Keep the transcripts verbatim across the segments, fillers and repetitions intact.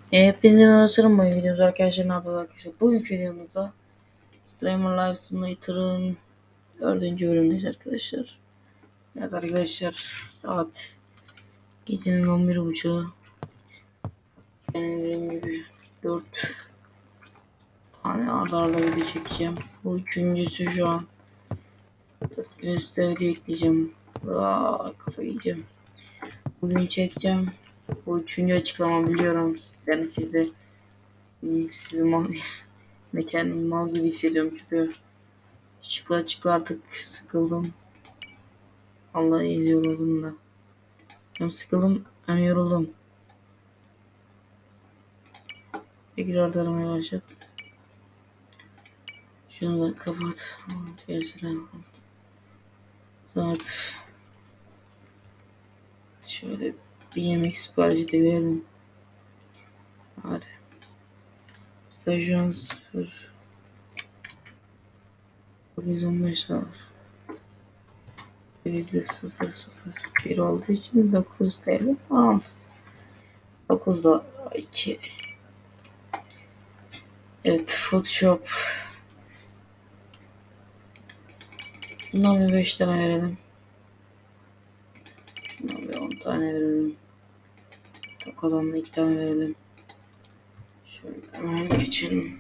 E, hepinize merhaba bu videomuz arkadaşlar, ne yapıyoruz arkadaşlar? Bugünkü videomuzda Streamer Live Simulator'ın dördüncü bölümündeyiz arkadaşlar. Evet arkadaşlar, saat gecenin on bir buçuğu. Yani dediğim gibi dört tane arda arda video çekeceğim. Bu üçüncüsü şu an. dört gün üstte video ekleyeceğim. Aa, kafayı yiyeceğim. Bugün çekeceğim. Bu üçüncü açıklama, biliyorum. Yani siz de sizi mal, kendimi mal gibi hissediyorum çünkü çıkla çıkla artık sıkıldım. Vallahi yoruldum da. Hem sıkıldım hem yoruldum. Tekrar aramaya başladım. Şunu da kapat. Gerçekten saat şöyle bir yemek siparişi de verelim. Hadi. Stajyon sıfır. dokuz on beş saat. Bizde sıfır sıfır bir olduğu için dokuz T L almışız. dokuzda iki. Evet, Photoshop. Bundan bir beş tane verelim. Şundan bir on tane verelim. Takodan da iki tane verelim. Şöyle hemen geçelim.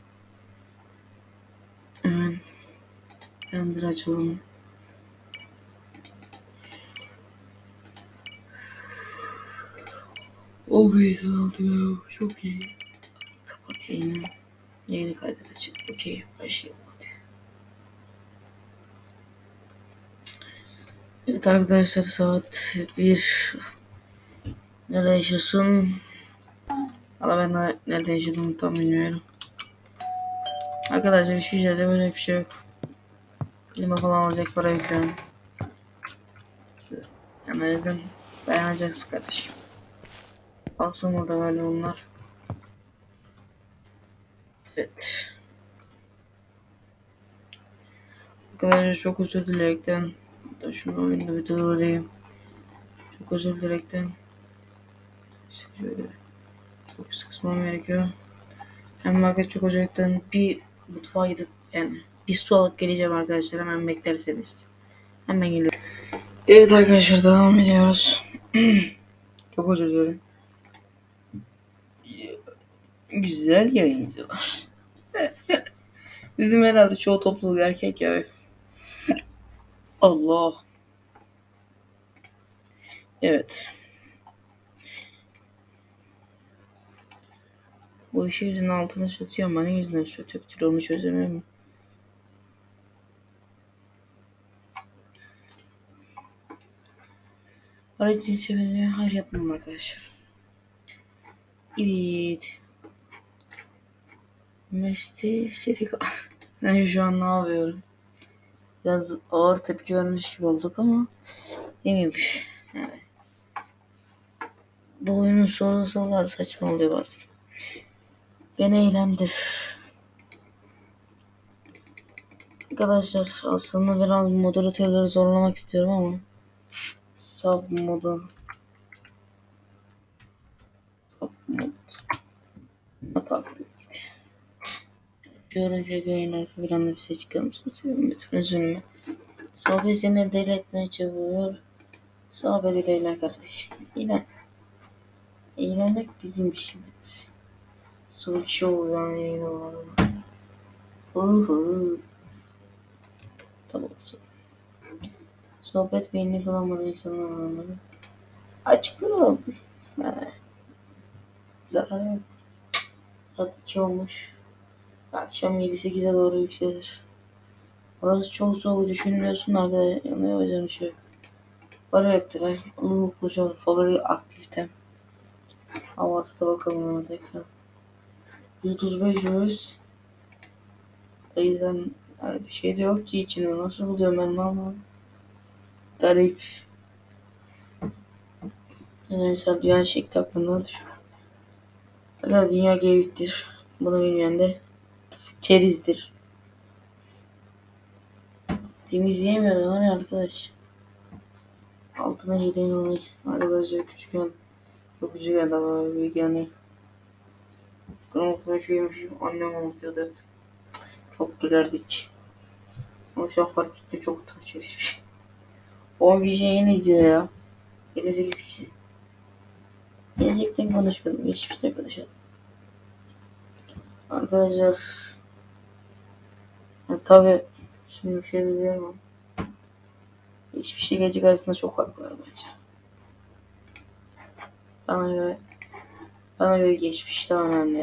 Hemen Render açalım. Okey, tamam ya. Çok iyi. Kapat yayını. Yayını kaydet açık. Okey, başlayalım hadi. Evet arkadaşlar, saat bir. Nerede yaşıyorsun? Valla ben de nerede yaşadığımı tam bilmiyorum. Arkadaşlar üşüyeceğiz, yapacak bir şey yok. Klima falan alacak para yok yani. Yani o yüzden dayanacağız kardeşim. Alsın burada böyle bunlar. Evet. Arkadaşlar çok özür dilerekten. Da şunu oyunda bir durdurayım. Çok özür dilerekten. Şöyle çok pis kısmam gerekiyor. Hemen arkadaşlar çok ocaktan bir mutfağa gidip yani bir su alıp geleceğim arkadaşlar, hemen beklerseniz. Hemen geliyorum. Evet arkadaşlar, devam ediyoruz. Çok özür dilerim. Güzel yayıncılar. Bizim herhalde çoğu topluluk erkek ya. Allah. Evet. Bu işi yüzünün altına sürtüyorum. Bana yüzünden sürtüktür, onu çözemem. Aracı çevirmeye hayır yapmam arkadaşlar. Evet. Mesleği Serika. Ben şu an ne yapıyorum? Biraz ağır tepki vermiş gibi olduk ama neymiş? Yani bu oyunun sonu sonları saçma oluyor bazen. Beni eğlendir. Arkadaşlar aslında biraz moderatörleri zorlamak istiyorum ama sub modu sub mod atak. Görünce yayın arka bir anda bir ses çıkar mısın? Seviyorum, lütfen üzülme. Sohbet seni deli etmeye çabıyor. Sohbet eyle kardeşim. Yine eğlenmek bizim işimiz. Soğuk show yani yayını var. Uhu. Tamam. Sohbet beyni falan bana insanlar anlamı. Açıklıyorum. Yani, zarar yok. Saat iki olmuş. Akşam yedi sekize doğru yükselir. Orası çok soğuk, düşünmüyorsun arada yanıyor, o yüzden şey yok. Para yaptılar. Onu mutlu favori aktivitem. Havası da bakalım ona tekrar. yüz otuz beş yüz. O yüzden yani bir şey de yok ki içinde. Nasıl buluyorum ben ama. Garip. Yani mesela dünya şekli hakkında düşün. Hala dünya geyiktir. Bunu bilmeyen de çerizdir. Temizleyemiyordu var ya arkadaş. Altına yediğin olay. Arkadaşlar küçükken. Çok küçükken de var büyük yani. Kırmızı şeymişim. Annem anlatıyordu. Çok gülerdik. Ama şu an fark ettim, çok utanç verici bir şey. on kişi yeni izliyor ya. yirmi sekiz kişi. Gelecekten konuşmadım. Geçmişte konuşalım. Arkadaşlar. Yani tabi şimdi bir şey diyeceğim ama. Geçmişte gelecek arasında çok fark var bence. Bana göre, bana göre geçmiş daha önemli.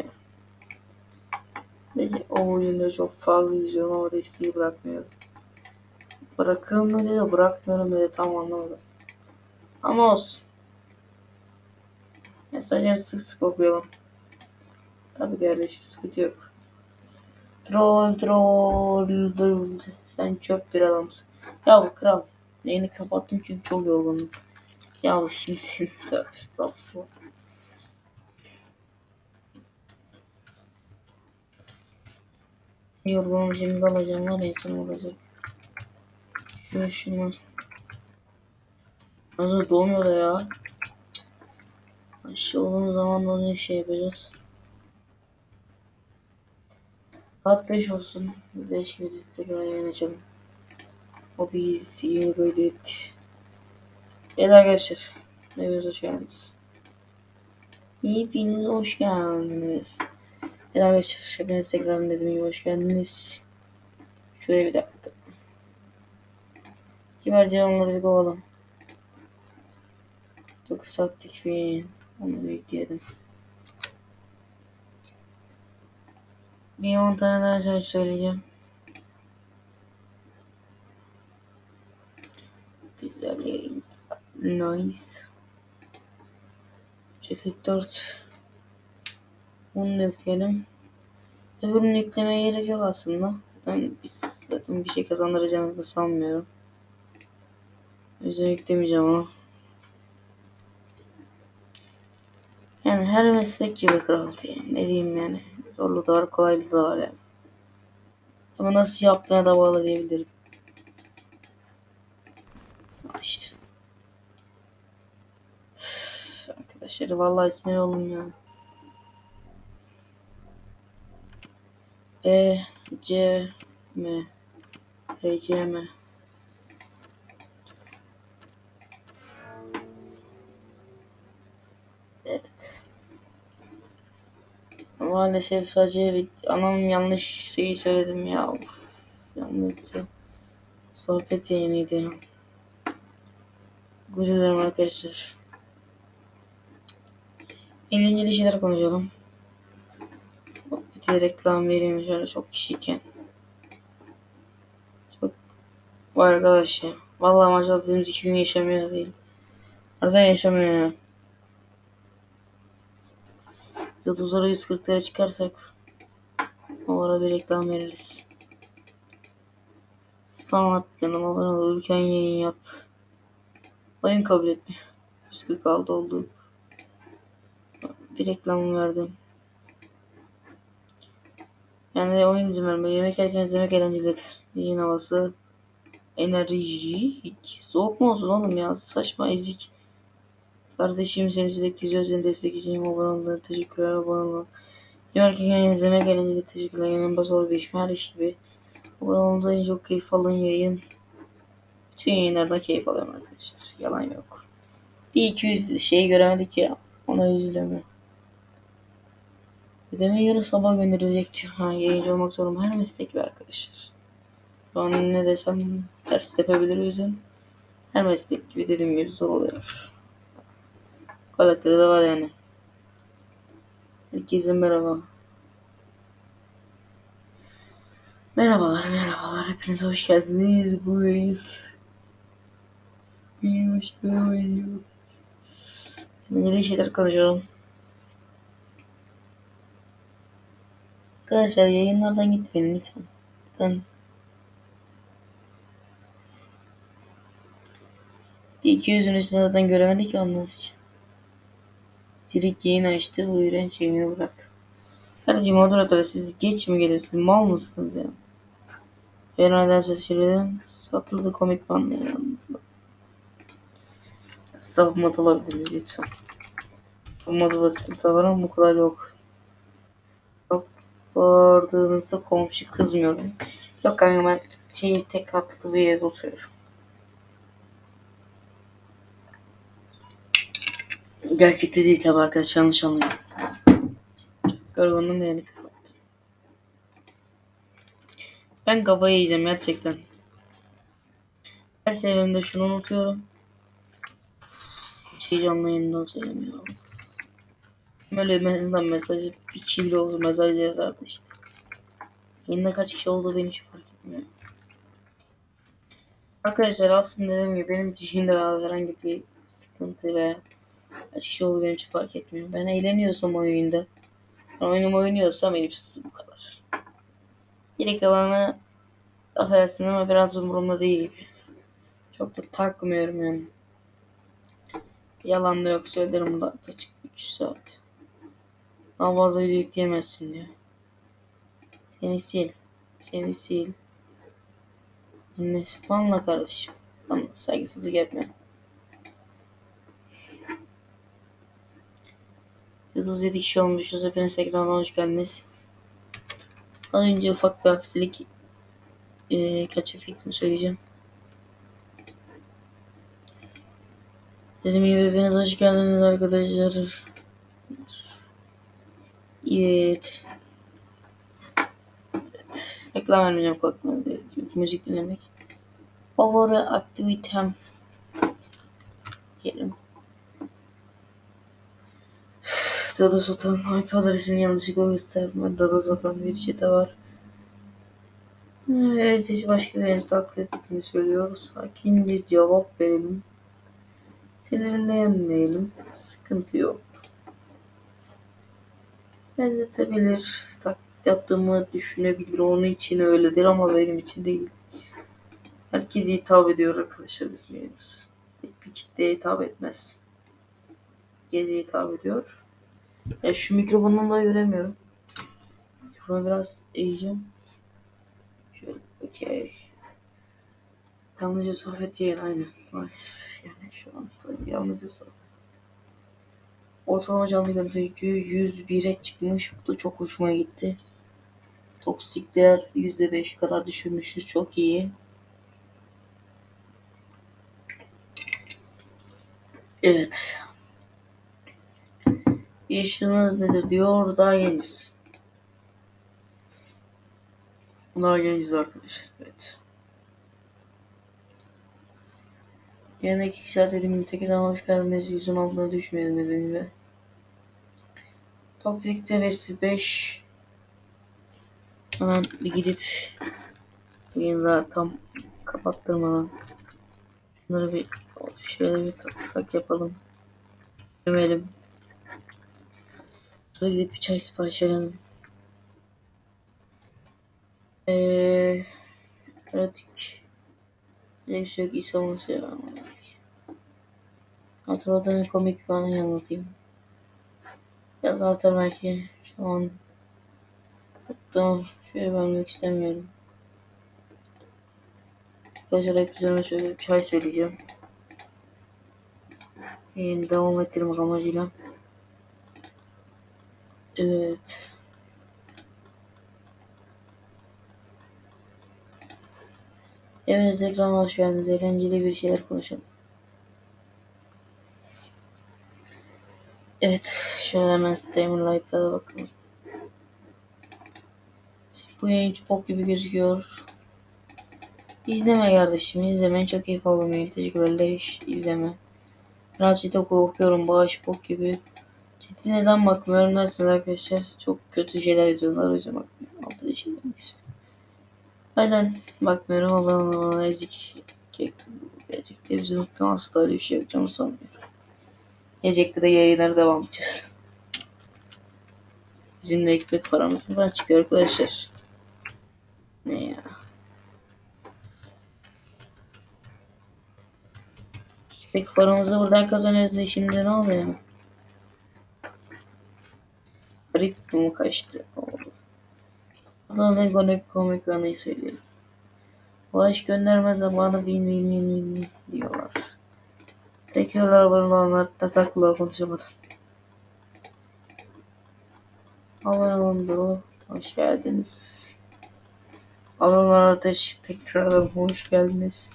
Nece o oyunda çok fazla izliyorum ama desteği bırakmıyorum. Bırakıyorum mu dedi, bırakmıyorum dedi, tam anlamadım. Ama olsun. Mesajları sık sık okuyalım. Tabii kardeşim, sıkıntı yok. Troll troll. Sen çöp bir adamsın. Ya bu kral. Neyini kapattım çünkü çok yorgunum. Ya şimdi senin tövbe estağfurullah. Yorgunum, şimdi alacağım var ya, insan olacak. Şunu şunu. Nasıl dolmuyor da ya. Aşı olduğumuz zaman da ne şey yapacağız. Saat beş olsun. beş gibi tekrar yayın açalım. O biz yeni kaydet. Evet arkadaşlar. Hepiniz hoş geldiniz. Hepiniz hoş geldiniz. Evet arkadaşlar. Hepiniz tekrar dediğim gibi hoş geldiniz. Şuraya bir dakika. Kibarca onları bir kovalım. dokuz saatlik bir onu bekleyelim. Bir on tane daha şey söyleyeceğim. Güzel yayın. Nice. kırk dört. Bunu da yükleyelim. Öbürünü yüklemeye gerek yok aslında. Zaten biz zaten bir şey kazandıracağını da sanmıyorum. O yüzden yüklemeyeceğim onu. Yani her meslek gibi kral diyeyim. Ne diyeyim yani. Zorlu da var, kolaylığı da var yani. Ama nasıl yaptığına da bağlı diyebilirim. Al işte. Üf, arkadaşlar vallahi sinir oldum ya. E, C, M, E, C, M. Evet. Maalesef sadece bir anam yanlış şeyi söyledim ya. Of, yalnızca sohbet yayınıydı. Özür dilerim arkadaşlar. Eğlenceli şeyler konuşalım. Bir de reklam vereyim şöyle çok kişiyken. Çok var arkadaş ya. Vallahi maşallah dediğimiz iki gün yaşamıyor değil. Arada yaşamıyor ya. Yıldızlara yüz kırklara çıkarsak o ara bir reklam veririz. Spam atmayalım, abone ol, ülken yayın yap. Oyun kabul etmiyor. yüz kırk altı oldu. Bir reklam verdim. Yani oyun izin verme. Yemek yerken izlemek eğlencelidir. Yayın havası. Enerjik. Soğuk mu olsun oğlum ya? Saçma ezik. Kardeşim seni sürekli izliyor. Seni destekleyeceğim. Abone olun. Teşekkürler. Abone olun. Yemek yerken izlemek eğlenceli. Teşekkürler. Yanın basılı bir iş mi? Her iş gibi. Abone olun. En çok keyif alın yayın. Bütün yayınlardan keyif alıyorum arkadaşlar. Yalan yok. Bir iki yüz şeyi göremedik ya. Ona üzülüyorum. Ödemeyi yarın sabah gönderilecekti. Ha, yayıncı olmak zorunda. Her meslek bir arkadaşlar. Şu an ne desem ters tepebilir o yüzden. Her meslek gibi dediğim gibi zor oluyor. Karakteri de var yani. Herkese merhaba. Merhabalar merhabalar. Hepiniz hoş geldiniz. Buyuz. İyi hoş geldiniz. Yeni şeyler konuşalım. Arkadaşlar yayınlardan gitmeyin lütfen. Lütfen. iki yüzün üstüne zaten göremedik ki onlar için. Sirik yayın açtı. Bu iğrenç yayını bırak. Kardeşim moderatör siz geç mi geliyorsunuz? Siz mal mısınız ya? Fenomenal şaşırdım. Satıldı komik bandı yalnız. Savunmada olabilir miyiz lütfen? Savunmada da sıkıntı var ama bu kadar yok. bağırdığınızda komşu kızmıyorum. Yok kanka ben şey, tek katlı bir evde oturuyorum. Gerçekte değil tabi arkadaş, yanlış anlayın. Yorgunum yani kapattım. Ben kafayı yiyeceğim gerçekten. Her seferinde şunu unutuyorum. Hiç heyecanlı yayında söylemiyorum. Böyle mesajdan mesajı bir kişi bile oldu mesaj yazardı işte. Yayında kaç kişi olduğu beni hiç fark etmiyor. Arkadaşlar aslında dediğim gibi benim için de herhangi bir sıkıntı veya kaç kişi olduğu benim için fark etmiyor. Ben eğleniyorsam oyunda, ben oyunumu oynuyorsam benim için bu kadar. Geri kalanı affedersin ama biraz umurumda değil. Çok da takmıyorum yani. Yalan da yok söylerim da kaç üç saat. Daha fazla video yükleyemezsin diyor. Seni sil. Seni sil. Annesi banla kardeşim. Banla, saygısızlık yapma. otuz yedi kişi olmuşuz. Hepiniz ekrana hoş geldiniz. Az önce ufak bir aksilik e, kaç fikrimi söyleyeceğim. Dediğim gibi hepiniz hoş geldiniz arkadaşlar. Evet. Evet. Reklam vermeyeceğim korkma. Müzik dinlemek. Favori aktivitem diyelim. Dada satan iP adresini yanlışlıkla gösterme. Dada satan bir şey de var. Evet, hiç başka bir taklit ettiğini söylüyor. Sakince cevap verelim. Sinirlenmeyelim. Sıkıntı yok. Benzetebilir. Taklit yaptığımı düşünebilir. Onun için öyledir ama benim için değil. Herkese hitap ediyor arkadaşlar bizim yerimiz. Tek bir kitleye hitap etmez. Herkese hitap ediyor. Ya şu mikrofondan da göremiyorum. Mikrofonu biraz eğeceğim. Şöyle okey. Yalnızca sohbet değil aynen. Maalesef yani şu an yalnızca sohbet. Ortalama canlı görüntü yüz bire çıkmış. Bu da çok hoşuma gitti. Toksikler yüzde beş kadar düşürmüşüz. Çok iyi. Evet. Yaşınız nedir diyor. Daha geniz. Daha geniz arkadaşlar. Evet. Yanındaki kişiler dediğim gibi tekrar hoş geldiniz. Yüzün altına düşmeyelim dediğim gibi. Toksik tevesi beş. Hemen gidip yayınları tam kapattırmadan bunları bir şöyle bir taksak yapalım. Yemeyelim. Sonra gidip bir çay sipariş edelim. Eee evet. Ne bir şey yok. İsa olması ya. Hatırladığım komik bir anı anlatayım. Biraz artar belki. Şu an hatta şöyle vermek istemiyorum. Arkadaşlar hep üzerine şöyle bir çay söyleyeceğim. Yani devam ettirmek amacıyla. Evet. Evet, ekrana hoş geldiniz. Eğlenceli bir şeyler konuşalım. Evet. Şöyle hemen Steam'in Live'lara bakalım. Bu yayın çok gibi gözüküyor. İzleme kardeşim. İzleme. Çok keyif aldım. Teşekkürler. İzleme. Biraz ciddi okuyorum. Bağış bok gibi. Ciddi neden bakmıyorum dersiniz arkadaşlar. Çok kötü şeyler yazıyorlar. O yüzden bakmıyorum. Altı değişim demek istiyorum. O yüzden bakmıyorum. Allah'ım Allah'ım ezik. Gelecekte bizi unutmuyor. Asla öyle bir şey yapacağımı sanmıyorum. Gelecekte de yayınlara devam edeceğiz. Bizim de ekmek paramız buradan çıkıyor arkadaşlar. Ne ya? Ekmek paramızı buradan kazanıyoruz. Şimdi ne oluyor? Garip mi kaçtı? Oldu. Adana komik komik anıyı söyleyelim. Bağış gönderme zamanı win win win win win diyorlar. Tekrarlar varılanlar tataklar konuşamadım. Abone olun. Hoş geldiniz. Ablalar Ateş tekrardan hoş geldiniz.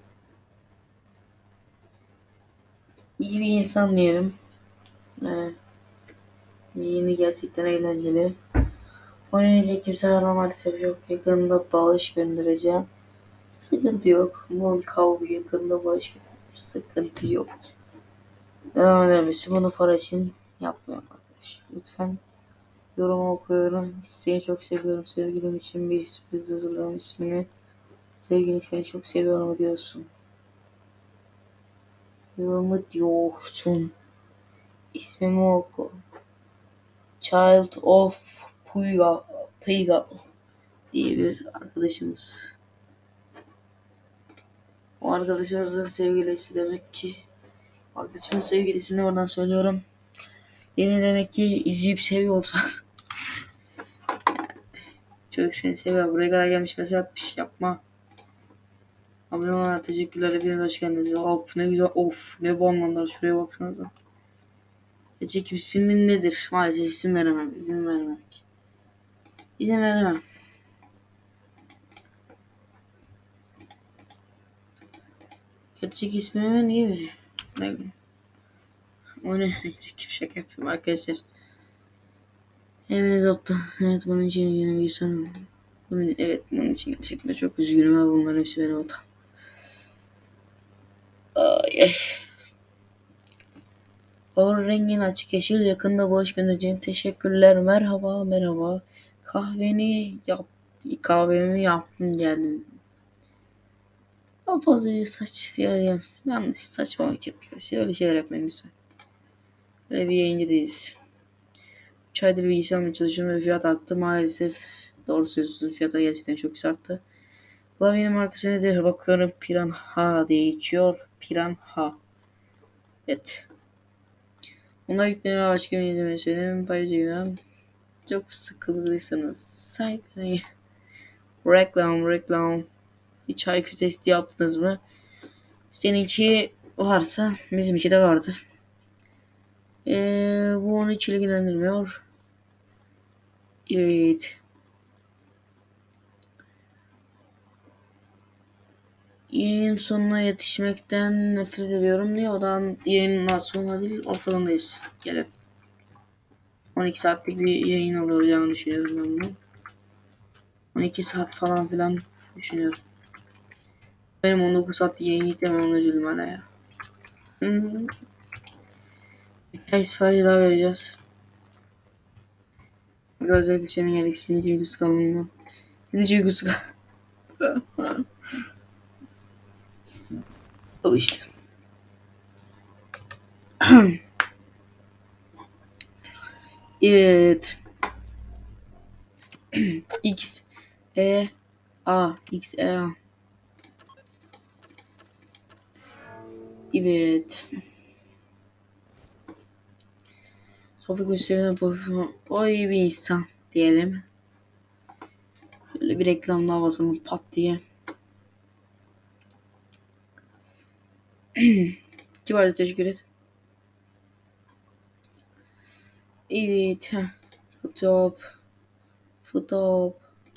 İyi bir insan diyelim. Yani yeni gerçekten eğlenceli. Oynayacak kimse var maalesef yok. Yakında bağış göndereceğim. Sıkıntı yok. Monkav yakında bağış göndereceğim. Sıkıntı yok. Daha önemlisi bunu para için yapmıyorum arkadaşlar. Lütfen yorumu okuyorum. Seni çok seviyorum sevgilim için bir sürpriz hazırlıyorum ismini. Sevgili seni çok seviyorum diyorsun. Yorumu diyorsun. İsmimi oku. Child of Puya, Paygal diye bir arkadaşımız. O arkadaşımızın sevgilisi demek ki. Arkadaşımın sevgilisini oradan söylüyorum. Beni demek ki izleyip seviyorsan. Çocuk seni seviyor. Buraya kadar gelmiş mesaj atmış. Yapma. Abone olana teşekkürler. Hepiniz hoş geldiniz. Of ne güzel. Of ne bonlanlar. Şuraya baksanıza. Gerçek ismin nedir? Maalesef isim veremem. İzin vermem. İzin veremem. Gerçek ismimi niye veriyor? Ne bileyim. O ne? Gerçek şaka yapıyorum arkadaşlar. Hepiniz yaptı. Evet bunun için yeni bir insan. Bunun, evet bunun için gerçekten çok üzgünüm ama bunlar hepsi benim hatam. Ay ay. Favori rengin açık yeşil. Yakında bağış göndereceğim. Teşekkürler. Merhaba merhaba. Kahveni yap. Kahvemi yaptım geldim. Daha fazla saç ya, ya. Yanlış saçmalık yapıyor. Öyle şeyler yapmayın lütfen. Böyle bir yayıncı değiliz. üç aydır bilgisayarla çalışıyorum ve fiyat arttı. Maalesef doğru söylüyorsunuz. Fiyatlar gerçekten çok pis arttı. Klavyenin markası nedir? Bakıyorum Piranha diye geçiyor. Piranha. Evet. Bunlar gitmeye başka bir izlemeyi söyleyeyim. Paylaşacağım. Çok sıkıldıysanız sahiplenin. Reklam reklam. Hiç I Q testi yaptınız mı? Seninki varsa bizimki de vardır. Ee, bu onu hiç ilgilendirmiyor. Evet. Yayın sonuna yetişmekten nefret ediyorum diye odan yayının sonuna değil ortalarındayız. Gelip on iki saatlik bir yayın olacağını düşünüyorum ben bunu. on iki saat falan filan düşünüyorum. Benim on dokuz saat yayın gitmem ona üzüldüm hala ya. Hmm. Bir ay sipariş daha vereceğiz. Özellikle senin gereksinim duygusu kalmıyor. Sizi duygusu kalmıyor. Al işte. Evet. X E A X E A. Evet. Sohbet gösteriden o iyi bir insan diyelim. Böyle bir reklam daha basalım pat diye. Kibarca teşekkür et. Evet. Futop. Futop.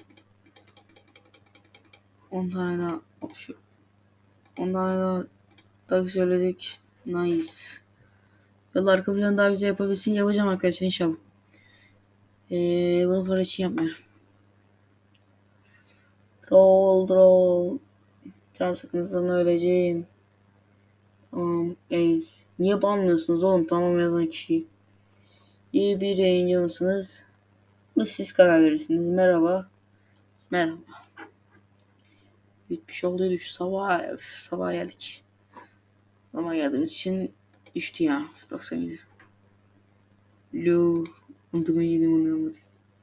on tane daha. Hop şu. on tane daha. Daha söyledik. Nice. Yolda arka planı daha güzel yapabilsin. Yapacağım arkadaşlar inşallah. Ee, bunu para için yapmıyorum. Troll troll. Can sıkıntısından öleceğim. Tamam. Ey. Niye banlıyorsunuz oğlum? Tamam yazan kişiyi. İyi bir yayıncı mısınız? Bunu siz karar verirsiniz. Merhaba. Merhaba. Bitmiş olduydu şu sabah. Öf, sabah geldik. Sabah geldiğimiz için düştü ya. doksan yedi. Lo. Unutmayı yedim onu anladım.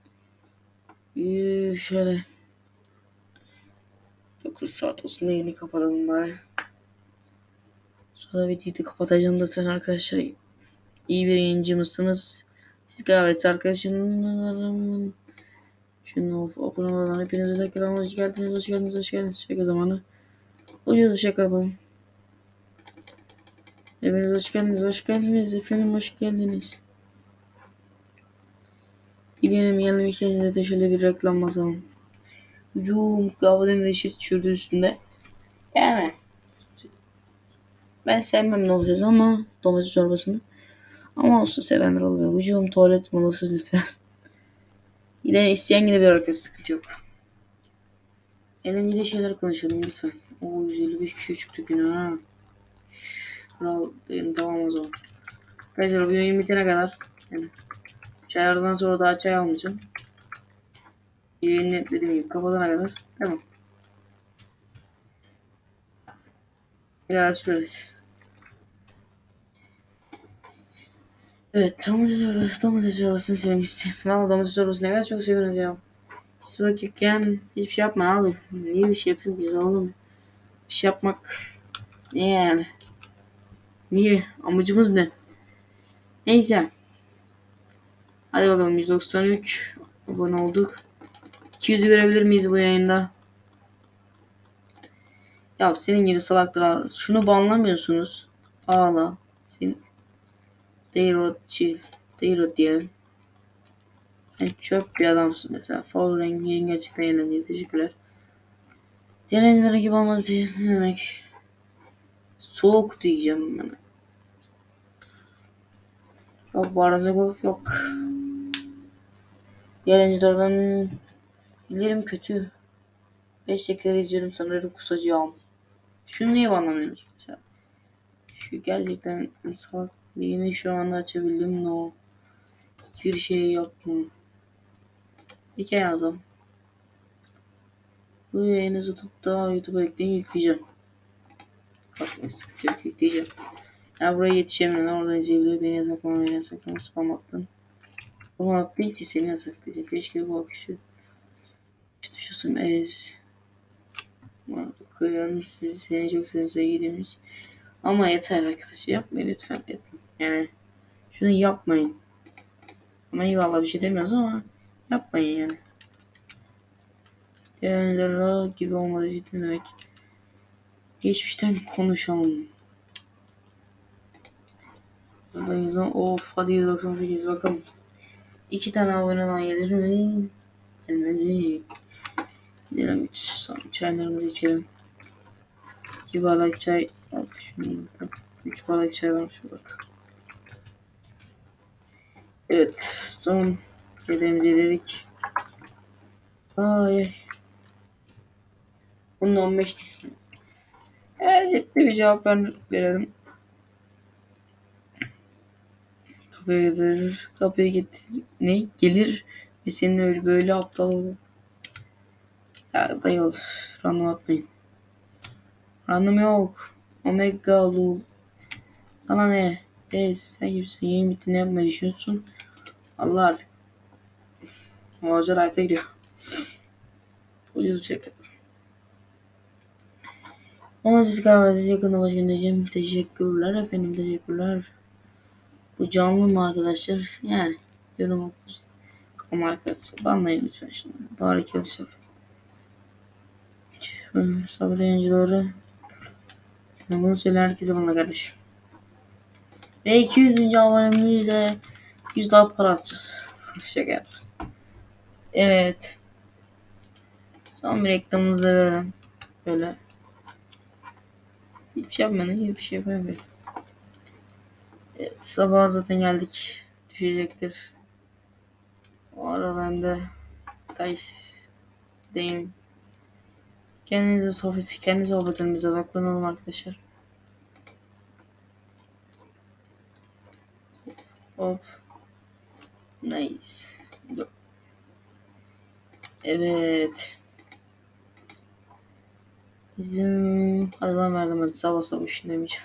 Ee, şöyle. dokuz saat olsun da yeni kapatalım bari. Sonra videoyu kapatacağım zaten arkadaşlar. İyi bir yayıncı mısınız? Siz gayet arkadaşlarım. Şunu okuna olan hepinize tekrar hoş geldiniz, hoş geldiniz, hoş geldiniz. Şaka zamanı. Ucuz bir şaka yapalım. Hepiniz hoş geldiniz, hoş geldiniz. Efendim hoş geldiniz. Benim yanım içerisinde de şöyle bir reklam basalım. Hücum kahvenin eşit tişörtü üstünde. Yani ben sevmem domates ama domates çorbasını. Ama olsun sevenler oluyor. Hücum tuvalet molası lütfen. Yine isteyen yine bir arkadaş sıkıntı yok. Eğlenceli şeyler konuşalım lütfen. Oo yüz elli beş kişi çıktı güne ha. Şşş, kral dedim tamam o zaman. Arkadaşlar bu yayın bitene kadar yani çaylardan sonra daha çay almayacağım. Yayını dediğim gibi kapatana kadar tamam. Biraz süreriz. Evet domates çorbası domates çorbasını sevmiştim. Valla domates çorbası ne kadar çok seviyoruz ya. Hiç yokken hiçbir şey yapma abi. Niye bir şey yapayım ki oğlum? Bir şey yapmak ne yani? Niye? Amacımız ne? Neyse. Hadi bakalım yüz doksan üç abone olduk. iki yüzü görebilir miyiz bu yayında? Ya senin gibi salaklar şunu banlamıyorsunuz. Ağla. Senin Dayrot chill. Dayrot diyelim. Yani çöp bir adamsın mesela. Fall rengi gerçekten eğlenceli. Teşekkürler. Diğer eğlencelere gibi olmadı ne demek? Soğuk diyeceğim ben. Yok Barazagov yok. Diğer eğlencelerden bilirim kötü. beş dakika izliyorum sanırım kusacağım. Şunu niye anlamıyorsunuz mesela? Şu gerçekten salak yine şu anda açabildim no. Hiçbir şey yapma. Hikaye yazdım. Bu yayını tutup da YouTube'a ekleyin yükleyeceğim. Bak ne sıkıntı yok yükleyeceğim. Ya buraya yetişemeyen oradan izleyebilir. Beni yasaklama beni yasaklama spam attın. Spam attın ki seni yasaklayacağım. Keşke bu akışı. İşte şusum ez. Kıyan sizi seni çok sevdiğim demiş. Ama yeter arkadaşlar yapmayın lütfen etmeyin. Yani şunu yapmayın. Ama eyvallah bir şey demiyoruz ama yapmayın yani. Diğerlerle gibi olmadığı ciddi demek. Geçmişten konuşalım. Burada yüz on, of hadi yüz doksan sekiz bakalım. İki tane aboneden gelir mi? Gelmez mi? Gidelim hiç son çaylarımızı içelim. İki bardak çay. Bak şunu bak. Üç bardak çay varmış bak. Evet son kedemizi dedik. Ay. Bunun on beş değil. Evet bir cevap ver, verelim. Kapıya verir. Kapıya getir. Ne? Gelir. Ve senin öyle böyle aptal olur. Ya dayı olur. Random atmayın. Random yok. Omega Lu. Sana ne? Hey sen kimsin? Yayın bitti ne yapmayı düşünüyorsun? Allah artık. Muhacir hayata giriyor. Ucuz çeker. Ama siz kahvenizi yakında baş göndereceğim. Teşekkürler efendim teşekkürler. Bu canlı mı arkadaşlar? Yani yorum okuruz. Ama arkadaşlar banlayın lütfen şimdi. Bari kimse. Sabır yayıncıları. Ben bunu söyleyen herkese bana kardeşim. Ve iki yüzüncü abonemizle yüz daha para atacağız. Şaka yaptım. Evet. Son bir reklamımızı da verelim. Böyle. Hiçbir şey yapmadım. Hiçbir şey yapamıyorum. Evet, sabah zaten geldik. Düşecektir. O ara ben de Dice'deyim. Kendinize sohbet, kendi sohbetimize odaklanalım arkadaşlar. Hop. Nice. Evet. Bizim Hazan verdim hadi sabah sabah işin demeyeceğim.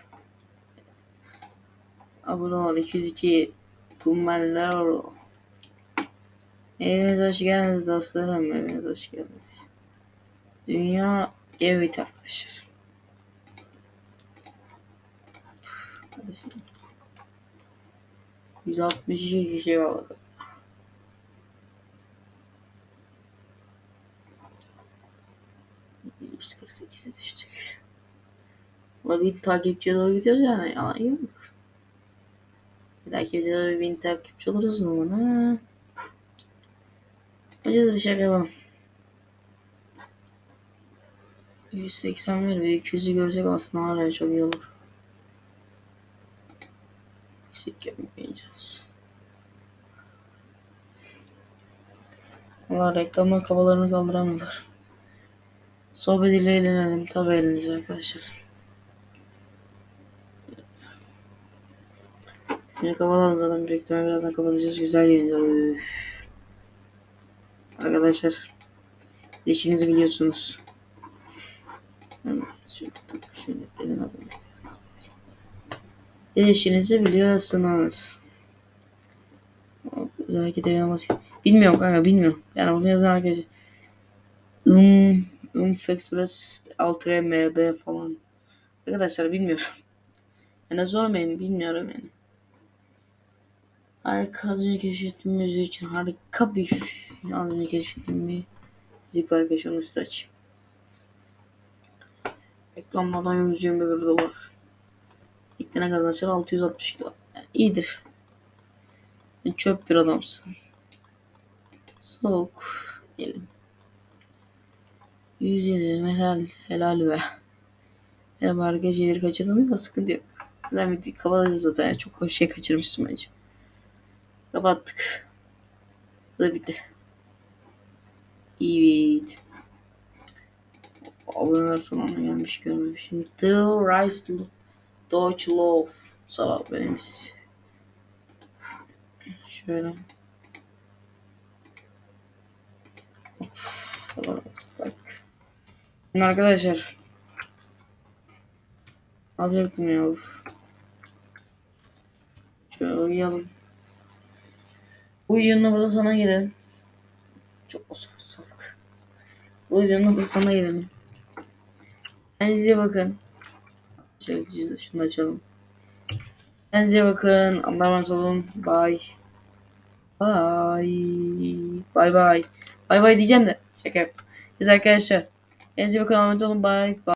Abone ol iki yüz iki kummeller. Evinize hoş geldiniz dostlarım. Evinize hoş geldiniz. Dünya evet arkadaşlar. Hadi şimdi. yüz altmış iki kişi kaldı. yüz kırk sekize düştük. Valla bin takipçiye doğru gidiyoruz yani. Yalan yok. Bir dahaki videoda bin takipçi oluruz o zaman ha. Ucuz bir şey yapalım. yüz seksen bir ve iki yüzü görsek aslında hala çok iyi olur. Eksik yapmayacağız. Valla reklamlar kafalarını kaldıramıyorlar. Sohbet ile eğlenelim. Tabi eğleneceğiz arkadaşlar. Şimdi kapatalım zaten. Büyük ihtimalle birazdan kapatacağız. Güzel yayınlar. Arkadaşlar. İşinizi biliyorsunuz. Şöyle, şöyle elin abone. İşinizi biliyorsunuz. Güzel hareket edemez. Bilmiyorum kanka bilmiyorum. Yani bunu yazan arkadaşlar. Um, Umf Express Ultra M B falan. Arkadaşlar bilmiyorum. Yani zorlayın bilmiyorum yani. Harika az önce keşfettiğim müziği için harika bir az önce keşfettiğim bir müzik var arkadaşlar onu size açayım. Reklamlardan yüz yirmi bir dolar. İlk tane kazançlar altı yüz altmış iki dolar. Yani iyidir. Yani çöp bir adamsın. Soğuk. Diyelim. yüz yedi helal helal be. Merhaba arkadaşlar şeyleri kaçırdım ya sıkıntı yok. Güzel bir kapatacağız zaten yani çok hoş şey kaçırmışsın bence. Kapattık. Bu da bitti. Evet. Aboneler sonuna gelmiş görmemişim. The Rise Deutsche Love. Salak benimiz. Şöyle. Salak. Bak. Şimdi arkadaşlar. Ne yapacaktım ya? Şöyle uyuyalım. Bu videonun burada sana gelelim. Çok osur salak. Bu videonun burada sana gelelim. Kendinize bakın. Şöyle şunu açalım. Kendinize bakın. Allah'a emanet olun. Bye. Bye. Bye bye. Bye bye diyeceğim de. Şaka yap. Biz arkadaşlar. Kendinize bakın. Allah'a emanet olun. Bye. Bye.